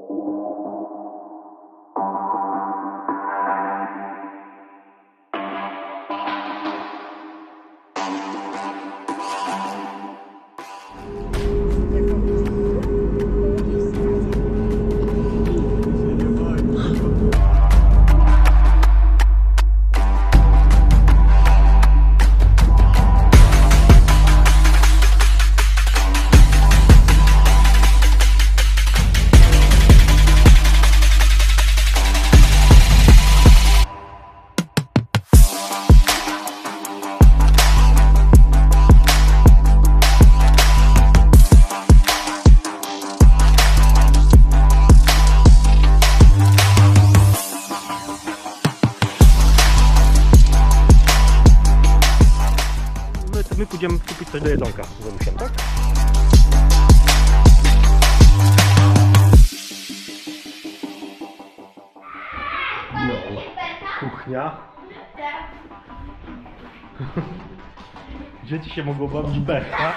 My pójdziemy kupić coś do jedzonka z Wojusiem, tak? No, kuchnia. Dzieci się mogą bawić beka.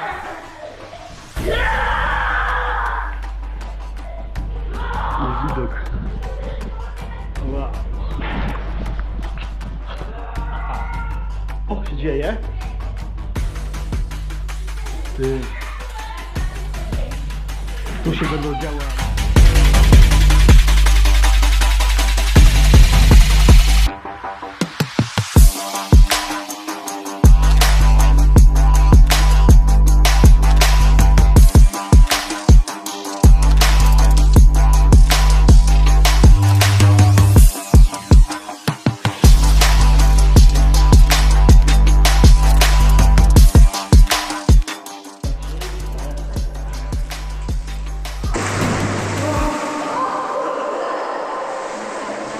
I widok. Wow. O, się dzieje. Tu się będą działać.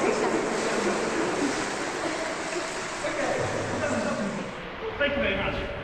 Thank you very much.